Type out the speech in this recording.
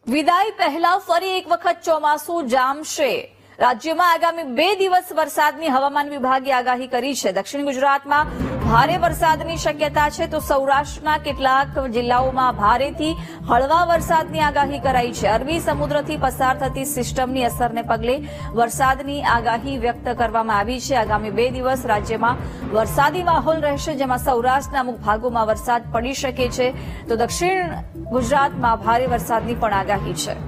વિદાય પહેલા ફરી એક વખત ચોમાસું જામશે. રાજ્યમાં આગામી 2 દિવસ વરસાદની હવામાન વિભાગે આગાહી કરી છે. દક્ષિણ ગુજરાતમાં ભારે વરસાદની શક્યતા છે, તો સૌરાષ્ટ્રના કેટલાક જિલ્લાઓમાં ભારેથી હળવા વરસાદની આગાહી કરાઈ છે. અરબી સમુદ્રથી પસાર થતી સિસ્ટમની અસરને પગલે વરસાદની આગાહી વ્યક્ત કરવામાં આવી છે. આગામી 2 દિવસ રાજ્યમાં વરસાદી માહોલ રહેશે, જેમાં સૌરાષ્ટ્રના અમુક ભાગોમાં વરસાદ પડી શકે છે, તો દક્ષિણ ગુજરાતમાં ભારે વરસાદની પણ આગાહી છે.